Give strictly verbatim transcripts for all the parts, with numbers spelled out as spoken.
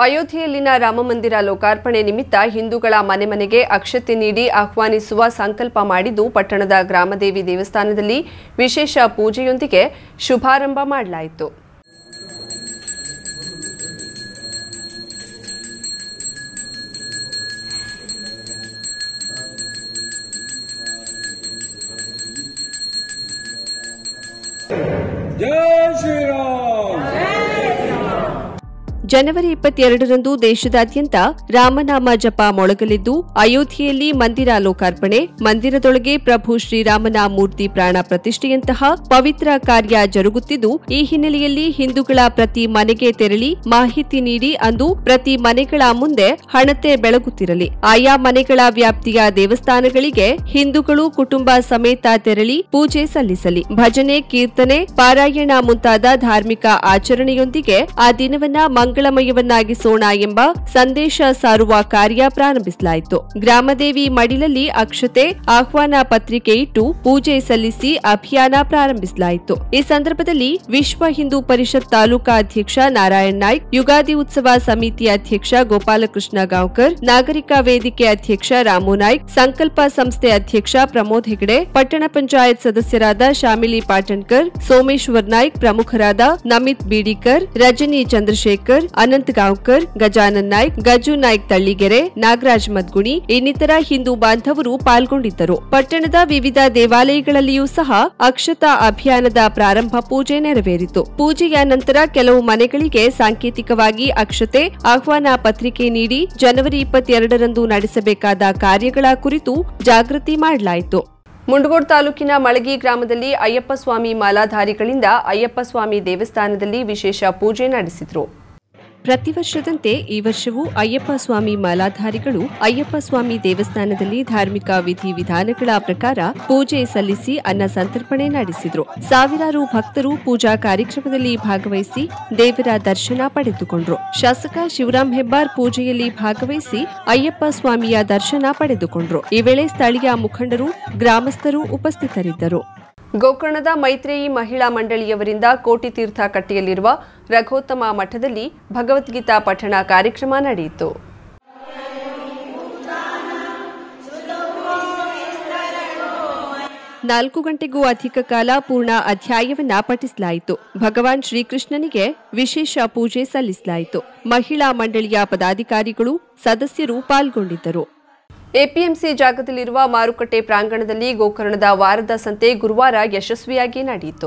ಅಯೋಧ್ಯೆಯಲ್ಲಿನ ರಾಮಮಂದಿರ ಲೋಕಾರ್ಪಣೆ ನಿಮಿತ್ತ ಹಿಂದೂಗಳ ಮನೆ ಮನೆಗೆ ಅಕ್ಷತೆ ನೀಡಿ ಆಹ್ವಾನಿಸುವ ಸಂಕಲ್ಪ ಮಾಡಿದ್ದು ಪಟ್ಟಣದ ಗ್ರಾಮದೇವಿ ದೇವಸ್ಥಾನದಲ್ಲಿ ವಿಶೇಷ ಪೂಜೆಯೊಂದಿಗೆ ಶುಭಾರಂಭ ಮಾಡಲಾಯಿತು. ಜೈ ಶ್ರೀರಾಮ್. ಜನವರಿ ಇಪ್ಪತ್ತೆರಡರಂದು ದೇಶದಾದ್ಯಂತ ರಾಮನಾಮ ಜಪ ಮೊಳಗಲಿದ್ದು ಅಯೋಧ್ಯೆಯಲ್ಲಿ ಮಂದಿರ ಲೋಕಾರ್ಪಣೆ, ಮಂದಿರದೊಳಗೆ ಪ್ರಭು ಶ್ರೀರಾಮನ ಮೂರ್ತಿ ಪ್ರಾಣ ಪ್ರತಿಷ್ಠೆಯಂತಹ ಪವಿತ್ರ ಕಾರ್ಯ ಜರುಗುತ್ತಿದ್ದು, ಈ ಹಿನ್ನೆಲೆಯಲ್ಲಿ ಹಿಂದೂಗಳ ಪ್ರತಿ ಮನೆಗೆ ತೆರಳಿ ಮಾಹಿತಿ ನೀಡಿ ಅಂದು ಪ್ರತಿ ಮನೆಗಳ ಮುಂದೆ ಹಣತೆ ಬೆಳಗುತ್ತಿರಲಿ. ಆಯಾ ಮನೆಗಳ ವ್ಯಾಪ್ತಿಯ ದೇವಸ್ಥಾನಗಳಿಗೆ ಹಿಂದೂಗಳು ಕುಟುಂಬ ಸಮೇತ ತೆರಳಿ ಪೂಜೆ ಸಲ್ಲಿಸಲಿ. ಭಜನೆ, ಕೀರ್ತನೆ, ಪಾರಾಯಣ ಮುಂತಾದ ಧಾರ್ಮಿಕ ಆಚರಣೆಯೊಂದಿಗೆ ಆ ದಿನವನ್ನ ಮಂಗಳಮಯವನ್ನಾಗಿಸೋಣ ಎಂಬ ಸಂದೇಶ ಸಾರುವ ಕಾರ್ಯ ಪ್ರಾರಂಭಿಸಲಾಯಿತು. ಗ್ರಾಮದೇವಿ ಮಡಿಲಲ್ಲಿ ಅಕ್ಷತೆ, ಆಹ್ವಾನ ಪತ್ರಿಕೆ ಇಟ್ಟು ಪೂಜೆ ಸಲ್ಲಿಸಿ ಅಭಿಯಾನ ಪ್ರಾರಂಭಿಸಲಾಯಿತು. ಈ ಸಂದರ್ಭದಲ್ಲಿ ವಿಶ್ವ ಹಿಂದೂ ಪರಿಷತ್ ತಾಲೂಕಾ ಅಧ್ಯಕ್ಷ ನಾರಾಯಣ್ ನಾಯ್ಕ್, ಯುಗಾದಿ ಉತ್ಸವ ಸಮಿತಿ ಅಧ್ಯಕ್ಷ ಗೋಪಾಲಕೃಷ್ಣ ಗಾಂವ್ಕರ್, ನಾಗರಿಕ ವೇದಿಕೆ ಅಧ್ಯಕ್ಷ ರಾಮು ನಾಯ್ಕ್, ಸಂಕಲ್ಪ ಸಂಸ್ಥೆ ಅಧ್ಯಕ್ಷ ಪ್ರಮೋದ್ ಹೆಗಡೆ, ಪಟ್ಟಣ ಪಂಚಾಯತ್ ಸದಸ್ಯರಾದ ಶಾಮಿಲಿ ಪಾಟಣ್ಕರ್, ಸೋಮೇಶ್ವರ್ ನಾಯ್ಕ್, ಪ್ರಮುಖರಾದ ನಮಿತ್ ಬೀಡಿಕರ್, ರಜನಿ ಚಂದ್ರಶೇಖರ್, ಅನಂತ್ ಗಾಂವ್ಕರ್, ಗಜಾನನ್ ನಾಯ್ಕ್, ಗಜು ನಾಯ್ಕ್ ತಳ್ಳಿಗೆರೆ, ನಾಗರಾಜ್ ಮದ್ಗುಣಿ ಇನ್ನಿತರ ಹಿಂದೂ ಬಾಂಧವರು ಪಾಲ್ಗೊಂಡಿದ್ದರು. ಪಟ್ಟಣದ ವಿವಿಧ ದೇವಾಲಯಗಳಲ್ಲಿಯೂ ಸಹ ಅಕ್ಷತಾ ಅಭಿಯಾನದ ಪ್ರಾರಂಭ ಪೂಜೆ ನೆರವೇರಿತು. ಪೂಜೆಯ ನಂತರ ಕೆಲವು ಮನೆಗಳಿಗೆ ಸಾಂಕೇತಿಕವಾಗಿ ಅಕ್ಷತೆ, ಆಹ್ವಾನ ಪತ್ರಿಕೆ ನೀಡಿ ಜನವರಿ ಇಪ್ಪತ್ತೆರಡರಂದು ನಡೆಸಬೇಕಾದ ಕಾರ್ಯಗಳ ಕುರಿತು ಜಾಗೃತಿ ಮಾಡಲಾಯಿತು. ಮುಂಡಗೋಡ್ ತಾಲೂಕಿನ ಮಳಗಿ ಗ್ರಾಮದಲ್ಲಿ ಅಯ್ಯಪ್ಪ ಸ್ವಾಮಿ ಮಾಲಾಧಾರಿಗಳಿಂದ ಅಯ್ಯಪ್ಪ ಸ್ವಾಮಿ ದೇವಸ್ಥಾನದಲ್ಲಿ ವಿಶೇಷ ಪೂಜೆ ನಡೆಸಿದರು. ಪ್ರತಿ ವರ್ಷದಂತೆ ಈ ವರ್ಷವೂ ಅಯ್ಯಪ್ಪ ಸ್ವಾಮಿ ಮಾಲಾಧಾರಿಗಳು ಅಯ್ಯಪ್ಪ ಸ್ವಾಮಿ ದೇವಸ್ಥಾನದಲ್ಲಿ ಧಾರ್ಮಿಕ ವಿಧಿವಿಧಾನಗಳ ಪ್ರಕಾರ ಪೂಜೆ ಸಲ್ಲಿಸಿ ಅನ್ನ ಸಂತರ್ಪಣೆ ನಡೆಸಿದರು. ಸಾವಿರಾರು ಭಕ್ತರು ಪೂಜಾ ಕಾರ್ಯಕ್ರಮದಲ್ಲಿ ಭಾಗವಹಿಸಿ ದೇವರ ದರ್ಶನ ಪಡೆದುಕೊಂಡರು. ಶಾಸಕ ಶಿವರಾಮ್ ಹೆಬ್ಬಾರ್ ಪೂಜೆಯಲ್ಲಿ ಭಾಗವಹಿಸಿ ಅಯ್ಯಪ್ಪ ಸ್ವಾಮಿಯ ದರ್ಶನ ಪಡೆದುಕೊಂಡರು. ಈ ವೇಳೆ ಸ್ಥಳೀಯ ಮುಖಂಡರು, ಗ್ರಾಮಸ್ಥರು ಉಪಸ್ಥಿತರಿದ್ದರು. ಗೋಕರ್ಣದ ಮೈತ್ರೇಯಿ ಮಹಿಳಾ ಮಂಡಳಿಯವರಿಂದ ಕೋಟಿತೀರ್ಥ ಕಟ್ಟೆಯಲ್ಲಿರುವ ರಘೋತ್ತಮ ಮಠದಲ್ಲಿ ಭಗವದ್ಗೀತಾ ಪಠಣ ಕಾರ್ಯಕ್ರಮ ನಡೆಯಿತು. ನಾಲ್ಕು ಗಂಟೆಗೂ ಅಧಿಕ ಕಾಲ ಪೂರ್ಣ ಅಧ್ಯಾಯವನ್ನ ಪಠಿಸಲಾಯಿತು. ಭಗವಾನ್ ಶ್ರೀಕೃಷ್ಣನಿಗೆ ವಿಶೇಷ ಪೂಜೆ ಸಲ್ಲಿಸಲಾಯಿತು. ಮಹಿಳಾ ಮಂಡಳಿಯ ಪದಾಧಿಕಾರಿಗಳು, ಸದಸ್ಯರು ಪಾಲ್ಗೊಂಡಿದ್ದರು. ಎಪಿಎಂಸಿ ಜಾಗದಲ್ಲಿರುವ ಮಾರುಕಟ್ಟೆ ಪ್ರಾಂಗಣದಲ್ಲಿ ಗೋಕರ್ಣದ ವಾರದ ಸಂತೆ ಗುರುವಾರ ಯಶಸ್ವಿಯಾಗಿ ನಡೆಯಿತು.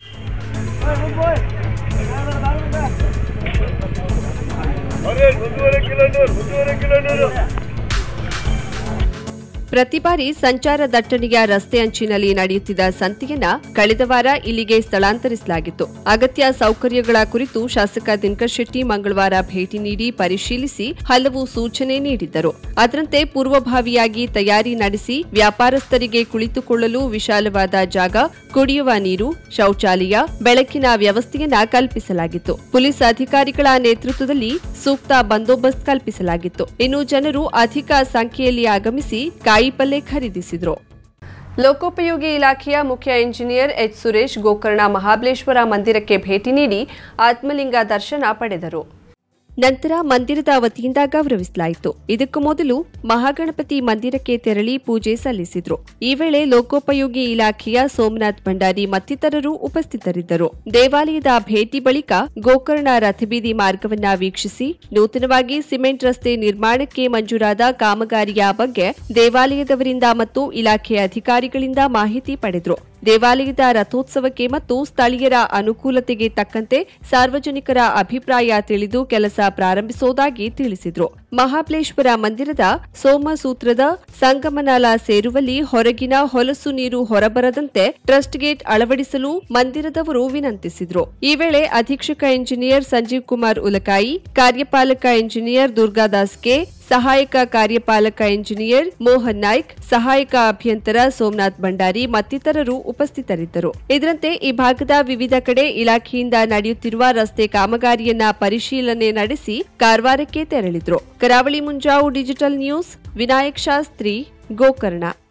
ಪ್ರತಿ ಬಾರಿ ಸಂಚಾರ ದಟ್ಟಣೆಯ ರಸ್ತೆ ಅಂಚಿನಲ್ಲಿ ನಡೆಯುತ್ತಿದ್ದ ಸಂತೆಯನ್ನ ಕಳೆದ ವಾರ ಇಲ್ಲಿಗೆ ಸ್ಥಳಾಂತರಿಸಲಾಗಿತ್ತು. ಅಗತ್ಯ ಸೌಕರ್ಯಗಳ ಕುರಿತು ಶಾಸಕ ದಿನಕರ್ ಶೆಟ್ಟಿ ಮಂಗಳವಾರ ಭೇಟಿ ನೀಡಿ ಪರಿಶೀಲಿಸಿ ಹಲವು ಸೂಚನೆ ನೀಡಿದ್ದರು. ಅದರಂತೆ ಪೂರ್ವಭಾವಿಯಾಗಿ ತಯಾರಿ ನಡೆಸಿ ವ್ಯಾಪಾರಸ್ಥರಿಗೆ ಕುಳಿತುಕೊಳ್ಳಲು ವಿಶಾಲವಾದ ಜಾಗ, ಕುಡಿಯುವ ನೀರು, ಶೌಚಾಲಯ, ಬೆಳಕಿನ ವ್ಯವಸ್ಥೆಯನ್ನ ಕಲ್ಪಿಸಲಾಗಿತ್ತು. ಪೊಲೀಸ್ ಅಧಿಕಾರಿಗಳ ನೇತೃತ್ವದಲ್ಲಿ ಸೂಕ್ತ ಬಂದೋಬಸ್ತ್ ಕಲ್ಪಿಸಲಾಗಿತ್ತು. ಇನ್ನು ಜನರು ಅಧಿಕ ಸಂಖ್ಯೆಯಲ್ಲಿ ಆಗಮಿಸಿ ಕಾಯಿಪಲ್ಲೆ ಖರೀದಿಸಿದರು. ಲೋಕೋಪಯೋಗಿ ಇಲಾಖೆಯ ಮುಖ್ಯ ಇಂಜಿನಿಯರ್ ಎಚ್ ಸುರೇಶ್ ಗೋಕರ್ಣ ಮಹಾಬಲೇಶ್ವರ ಮಂದಿರಕ್ಕೆ ಭೇಟಿ ನೀಡಿ ಆತ್ಮಲಿಂಗ ದರ್ಶನ ಪಡೆದರು. ನಂತರ ಮಂದಿರದ ವತಿಯಿಂದ ಗೌರವಿಸಲಾಯಿತು. ಇದಕ್ಕೂ ಮೊದಲು ಮಹಾಗಣಪತಿ ಮಂದಿರಕ್ಕೆ ತೆರಳಿ ಪೂಜೆ ಸಲ್ಲಿಸಿದ್ರು. ಈ ವೇಳೆ ಲೋಕೋಪಯೋಗಿ ಇಲಾಖೆಯ ಸೋಮನಾಥ್ ಭಂಡಾರಿ ಮತ್ತಿತರರು ಉಪಸ್ಥಿತರಿದ್ದರು. ದೇವಾಲಯದ ಭೇಟಿ ಬಳಿಕ ಗೋಕರ್ಣ ರಥಬೀದಿ ಮಾರ್ಗವನ್ನ ವೀಕ್ಷಿಸಿ ನೂತನವಾಗಿ ಸಿಮೆಂಟ್ ರಸ್ತೆ ನಿರ್ಮಾಣಕ್ಕೆ ಮಂಜೂರಾದ ಕಾಮಗಾರಿಯ ಬಗ್ಗೆ ದೇವಾಲಯದವರಿಂದ ಮತ್ತು ಇಲಾಖೆ ಅಧಿಕಾರಿಗಳಿಂದ ಮಾಹಿತಿ ಪಡೆದರು. ದೇವಾಲಯದ ರಥೋತ್ಸವಕ್ಕೆ ಮತ್ತು ಸ್ಥಳೀಯರ ಅನುಕೂಲತೆಗೆ ತಕ್ಕಂತೆ ಸಾರ್ವಜನಿಕರ ಅಭಿಪ್ರಾಯ ತಿಳಿದು ಕೆಲಸ ಪ್ರಾರಂಭಿಸುವುದಾಗಿ ತಿಳಿಸಿದರು. ಮಹಾಬಲೇಶ್ವರ ಮಂದಿರದ ಸೋಮಸೂತ್ರದ ಸಂಗಮನಾಲ ಸೇರುವಲ್ಲಿ ಹೊರಗಿನ ಹೊಲಸು ನೀರು ಹೊರಬರದಂತೆ ಟ್ರಸ್ಟ್ ಗೇಟ್ ಅಳವಡಿಸಲು ಮಂದಿರದವರು ವಿನಂತಿಸಿದರು. ಈ ವೇಳೆ ಅಧೀಕ್ಷಕ ಇಂಜಿನಿಯರ್ ಸಂಜೀವ್ ಕುಮಾರ್ ಉಲಕಾಯಿ, ಕಾರ್ಯಪಾಲಕ ಇಂಜಿನಿಯರ್ ದುರ್ಗಾದಾಸ್ ಕೆ, ಸಹಾಯಕ ಕಾರ್ಯಪಾಲಕ ಇಂಜಿನಿಯರ್ ಮೋಹನ್ ನಾಯ್ಕ್, ಸಹಾಯಕ ಅಭಿಯಂತರ ಸೋಮನಾಥ್ ಭಂಡಾರಿ ಮತ್ತಿತರರು ಉಪಸ್ಥಿತರಿದ್ದರು. ಇದರಂತೆ ಈ ಭಾಗದ ವಿವಿಧ ಕಡೆ ಇಲಾಖೆಯಿಂದ ನಡೆಯುತ್ತಿರುವ ರಸ್ತೆ ಕಾಮಗಾರಿಯನ್ನ ಪರಿಶೀಲನೆ ನಡೆಸಿ ಕಾರವಾರಕ್ಕೆ ತೆರಳಿದ್ರು. Karavali Munjavu digital news, Vinayak Shastri, Gokarna.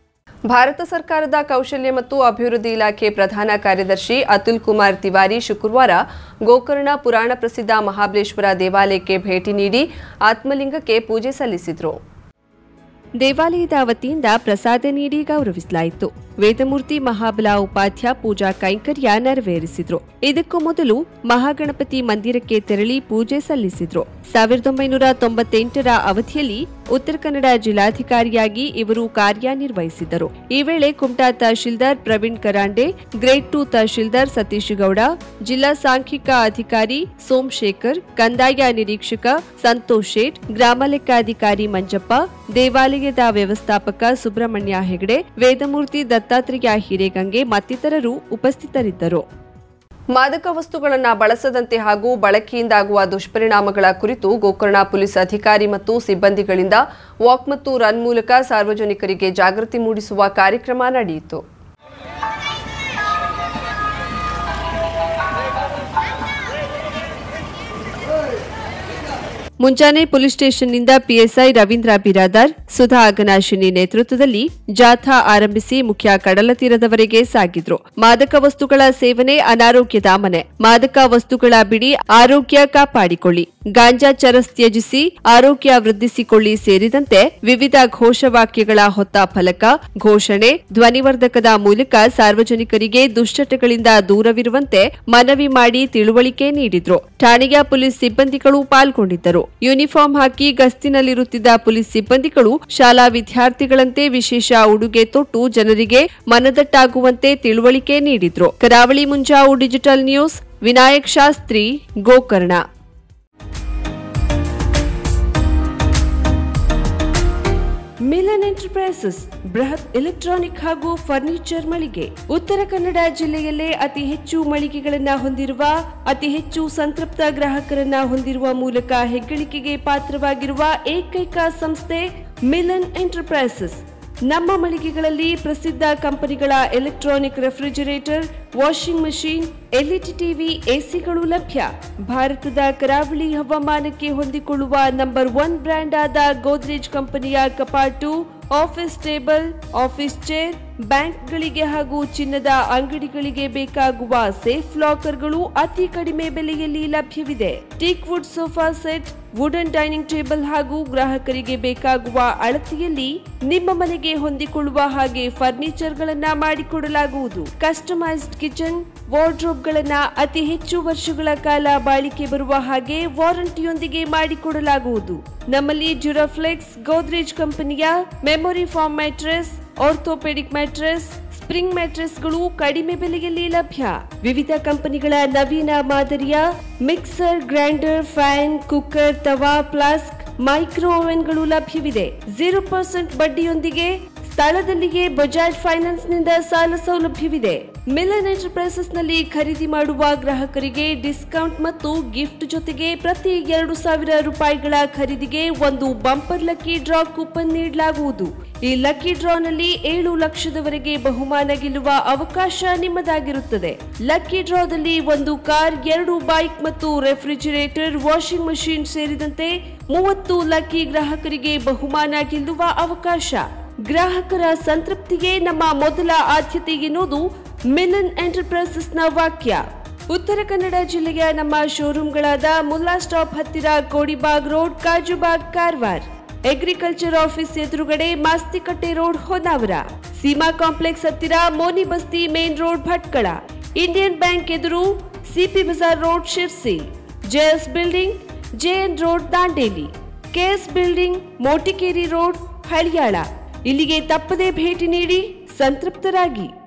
ಭಾರತ ಸರ್ಕಾರದ ಕೌಶಲ್ಯ ಮತ್ತು ಅಭಿವೃದ್ಧಿ ಇಲಾಖೆ ಪ್ರಧಾನ ಕಾರ್ಯದರ್ಶಿ ಅತುಲ್ ಕುಮಾರ್ ತಿವಾರಿ ಶುಕ್ರವಾರ ಗೋಕರ್ಣ ಪುರಾಣ ಪ್ರಸಿದ್ಧ ಮಹಾಬಲೇಶ್ವರ ದೇವಾಲಯಕ್ಕೆ ಭೇಟಿ ನೀಡಿ ಆತ್ಮಲಿಂಗಕ್ಕೆ ಪೂಜೆ ಸಲ್ಲಿಸಿದರು. ದೇವಾಲಯದ ವತಿಯಿಂದ ಪ್ರಸಾದ ನೀಡಿ ಗೌರವಿಸಲಾಯಿತು. ವೇದಮೂರ್ತಿ ಮಹಾಬಲ ಉಪಾಧ್ಯ ಪೂಜಾ ಕೈಂಕರ್ಯ ನೆರವೇರಿಸಿದ್ರು. ಇದಕ್ಕೂ ಮೊದಲು ಮಹಾಗಣಪತಿ ಮಂದಿರಕ್ಕೆ ತೆರಳಿ ಪೂಜೆ ಸಲ್ಲಿಸಿದ್ರು. ಸಾವಿರದ ಒಂಬೈನೂರ ತೊಂಬತ್ತೆಂಟರ ಅವಧಿಯಲ್ಲಿ ಉತ್ತರ ಕನ್ನಡ ಜಿಲ್ಲಾಧಿಕಾರಿಯಾಗಿ ಇವರು ಕಾರ್ಯನಿರ್ವಹಿಸಿದ್ದರು. ಈ ವೇಳೆ ಕುಮಟಾ ತಹಶೀಲ್ದಾರ್ ಪ್ರವೀಣ್ ಕರಾಂಡೆ, ಗ್ರೇಡ್ ಟು ತಹಶೀಲ್ದಾರ್ ಸತೀಶ್ ಗೌಡ, ಜಿಲ್ಲಾ ಸಾಂಖ್ಯಿಕ ಅಧಿಕಾರಿ ಸೋಮಶೇಖರ್, ಕಂದಾಯ ನಿರೀಕ್ಷಕ ಸಂತೋಷ್ ಶೇಟ್, ಗ್ರಾಮ ಲೆಕ್ಕಾಧಿಕಾರಿ ಮಂಜಪ್ಪ, ದೇವಾಲಯದ ವ್ಯವಸ್ಥಾಪಕ ಸುಬ್ರಹ್ಮಣ್ಯ ಹೆಗಡೆ, ವೇದಮೂರ್ತಿ ದತ್ತಾತ್ರೇಯ ಹಿರೇಗಂಗೆ ಮತ್ತಿತರರು ಉಪಸ್ಥಿತರಿದ್ದರು. ಮಾದಕ ವಸ್ತುಗಳನ್ನು ಬಳಸದಂತೆ ಹಾಗೂ ಬಳಕೆಯಿಂದಾಗುವ ದುಷ್ಪರಿಣಾಮಗಳ ಕುರಿತು ಗೋಕರ್ಣ ಪೊಲೀಸ್ ಅಧಿಕಾರಿ ಮತ್ತು ಸಿಬ್ಬಂದಿಗಳಿಂದ ವಾಕ್ ಮತ್ತು ರನ್ ಮೂಲಕ ಸಾರ್ವಜನಿಕರಿಗೆ ಜಾಗೃತಿ ಮೂಡಿಸುವ ಕಾರ್ಯಕ್ರಮ ನಡೆಯಿತು. ಮುಂಜಾನೆ ಪೊಲೀಸ್ ಸ್ಟೇಷನ್ನಿಂದ ಪಿಎಸ್ಐ ರವೀಂದ್ರ ಬಿರಾದಾರ್, ಸುಧಾ ಅಗನಾಶಿನಿ ನೇತೃತ್ವದಲ್ಲಿ ಜಾಥಾ ಆರಂಭಿಸಿ ಮುಖ್ಯ ಕಡಲ ತೀರದವರೆಗೆ ಸಾಗಿದ್ರು. ಮಾದಕ ವಸ್ತುಗಳ ಸೇವನೆ ಅನಾರೋಗ್ಯದ ಮನೆ, ಮಾದಕ ವಸ್ತುಗಳ ಬಿಡಿ ಆರೋಗ್ಯ ಕಾಪಾಡಿಕೊಳ್ಳಿ, ಗಾಂಜಾ ಚರಸ್ ತ್ಯಜಿಸಿ ಆರೋಗ್ಯ ವೃದ್ಧಿಸಿಕೊಳ್ಳಿ ಸೇರಿದಂತೆ ವಿವಿಧ ಘೋಷವಾಕ್ಯಗಳ ಹೊತ್ತ ಫಲಕ, ಘೋಷಣೆ, ಧ್ವನಿವರ್ಧಕದ ಮೂಲಕ ಸಾರ್ವಜನಿಕರಿಗೆ ದುಶ್ಚಟಗಳಿಂದ ದೂರವಿರುವಂತೆ ಮನವಿ ಮಾಡಿ ತಿಳುವಳಿಕೆ ನೀಡಿದ್ರು. ಠಾಣೆಯ ಪೊಲೀಸ್ ಸಿಬ್ಬಂದಿಗಳು ಪಾಲ್ಗೊಂಡಿದ್ದರು. ಯೂನಿಫಾರ್ಮ್ ಹಾಕಿ ಗಸ್ತಿನಲ್ಲಿರುತ್ತಿದ್ದ ಪೊಲೀಸ್ ಸಿಬ್ಬಂದಿಗಳು ಶಾಲಾ ವಿದ್ಯಾರ್ಥಿಗಳಂತೆ ವಿಶೇಷ ಉಡುಗೆ ತೊಟ್ಟು ಜನರಿಗೆ ಮನದಟ್ಟಾಗುವಂತೆ ತಿಳುವಳಿಕೆ ನೀಡಿದ್ರು. Karavali Munjavu digital news, Vinayak Shastri, Gokarna. Milan enterprises ಬೃಹತ್ ಎಲೆಕ್ಟ್ರಾನಿಕ್ ಹಾಗೂ ಫರ್ನಿಚರ್ ಮಳಿಗೆ. ಉತ್ತರ ಕನ್ನಡ ಜಿಲ್ಲೆಯಲ್ಲೇ ಅತಿ ಹೆಚ್ಚು ಮಳಿಗೆಗಳನ್ನು ಹೊಂದಿರುವ, ಅತಿ ಹೆಚ್ಚು ಸಂತೃಪ್ತ ಗ್ರಾಹಕರನ್ನ ಹೊಂದಿರುವ ಮೂಲಕ ಹೆಗ್ಗಳಿಕೆಗೆ ಪಾತ್ರವಾಗಿರುವ ಏಕೈಕ ಸಂಸ್ಥೆ ಮಿಲನ್ ಎಂಟರ್ಪ್ರೈಸಸ್. ನಮ್ಮ ಮಳಿಗೆಗಳಲ್ಲಿ ಪ್ರಸಿದ್ಧ ಕಂಪನಿಗಳ electronic refrigerator, washing machine, LED TV, ಎಸಿಗಳು ಲಭ್ಯ. ಭಾರತದ ಕರಾವಳಿ ಹವಾಮಾನಕ್ಕೆ ಹೊಂದಿಕೊಳ್ಳುವ ನಂಬರ್ ಒನ್ ಬ್ರ್ಯಾಂಡ್ ಆದ ಗೋದ್ರೇಜ್ ಕಂಪನಿಯ ಕಪಾಟು, ಆಫೀಸ್ ಟೇಬಲ್, ಆಫೀಸ್ ಚೇರ್, ಬ್ಯಾಂಕ್ಗಳಿಗೆ ಹಾಗೂ ಚಿನ್ನದ ಅಂಗಡಿಗಳಿಗೆ ಬೇಕಾಗುವ ಸೇಫ್ ಲಾಕರ್ಗಳು ಅತಿ ಕಡಿಮೆ ಬೆಲೆಯಲ್ಲಿ ಲಭ್ಯವಿದೆ. Teak wood sofa set, wooden dining table ಹಾಗೂ ಗ್ರಾಹಕರಿಗೆ ಬೇಕಾಗುವ ಅಳತೆಯಲ್ಲಿ ನಿಮ್ಮ ಮನೆಗೆ ಹೊಂದಿಕೊಳ್ಳುವ ಹಾಗೆ ಫರ್ನಿಚರ್ಗಳನ್ನ ಮಾಡಿಕೊಡಲಾಗುವುದು. ಕಸ್ಟಮೈಸ್ಡ್ ಕಿಚನ್, ವಾರ್ಡ್ರೋಬ್ಗಳನ್ನ ಅತಿ ಹೆಚ್ಚು ವರ್ಷಗಳ ಕಾಲ ಬಾಳಿಕೆ ಬರುವ ಹಾಗೆ ವಾರಂಟಿಯೊಂದಿಗೆ ಮಾಡಿಕೊಡಲಾಗುವುದು. ನಮ್ಮಲ್ಲಿ ಡ್ಯೂರಾಫ್ಲೆಕ್ಸ್, ಗೋದ್ರೇಜ್ ಕಂಪನಿಯ memory foam mattress, orthopaedic mattress, spring ಮ್ಯಾಟ್ರೆಸ್ಗಳು ಕಡಿಮೆ ಬೆಲೆಯಲ್ಲಿ ಲಭ್ಯ. ವಿವಿಧ ಕಂಪನಿಗಳ ನವೀನ ಮಾದರಿಯ mixer, grinder, fan, cooker, tawa, flask, micro ಓವೆನ್ಗಳು ಲಭ್ಯವಿದೆ. ಜೀರೋ ಪರ್ಸೆಂಟ್ ಬಡ್ಡಿಯೊಂದಿಗೆ ಸ್ಥಳದಲ್ಲಿಯೇ ಬಜಾಜ್ ಫೈನಾನ್ಸ್ ನಿಂದ ಸಾಲ ಸೌಲಭ್ಯವಿದೆ. ಮಿಲನ್ ಎಂಟರ್ಪ್ರೈಸಸ್ ನಲ್ಲಿ ಖರೀದಿ ಮಾಡುವ ಗ್ರಾಹಕರಿಗೆ ಡಿಸ್ಕೌಂಟ್ ಮತ್ತು ಗಿಫ್ಟ್ ಜೊತೆಗೆ ಪ್ರತಿ ಎರಡು ಸಾವಿರ ರೂಪಾಯಿಗಳ ಖರೀದಿಗೆ ಒಂದು ಬಂಪರ್ ಲಕ್ಕಿ ಡ್ರಾ ಕೂಪನ್ ನೀಡಲಾಗುವುದು. ಈ ಲಕ್ಕಿ ಡ್ರಾ ನಲ್ಲಿ ಏಳು ಲಕ್ಷದವರೆಗೆ ಬಹುಮಾನ ಗೆಲ್ಲುವ ಅವಕಾಶ ನಿಮ್ಮದಾಗಿರುತ್ತದೆ. ಲಕ್ಕಿ ಡ್ರಾದಲ್ಲಿ ಒಂದು ಕಾರ್, ಎರಡು ಬೈಕ್ ಮತ್ತು ರೆಫ್ರಿಜರೇಟರ್, ವಾಷಿಂಗ್ ಮಷೀನ್ ಸೇರಿದಂತೆ ಮೂವತ್ತು ಲಕ್ಕಿ ಗ್ರಾಹಕರಿಗೆ ಬಹುಮಾನ ಗೆಲ್ಲುವ ಅವಕಾಶ. ಗ್ರಾಹಕರ ಸಂತೃಪ್ತಿಗೆ ನಮ್ಮ ಮೊದಲ ಆದ್ಯತೆ ಎನ್ನುವುದು ಮಿಲನ್ ಎಂಟರ್ಪ್ರೈಸಸ್ ನ ವಾಕ್ಯ. ಉತ್ತರ ಕನ್ನಡ ಜಿಲ್ಲೆಯ ನಮ್ಮ ಶೋರೂಮ್ಗಳಾದ ಮುಲ್ಲಾ ಸ್ಟಾಪ್ ಹತ್ತಿರ Kodibag road, Kajubag, Karwar, agriculture office ಎದುರುಗಡೆ ಮಾಸ್ತಿಕಟ್ಟೆ ರೋಡ್, ಹೊನ್ನಾವರ, ಸೀಮಾ ಕಾಂಪ್ಲೆಕ್ಸ್ ಹತ್ತಿರ Moni Basti main road, Bhatkal, Indian bank ಎದುರು CP bazaar road, Sirsi, JS building, JN road, Dandeli, KS building, Motikeri road, Haliyal. ಇಲ್ಲಿಗೆ ತಪ್ಪದೇ ಭೇಟಿ ನೀಡಿ ಸಂತೃಪ್ತರಾಗಿ.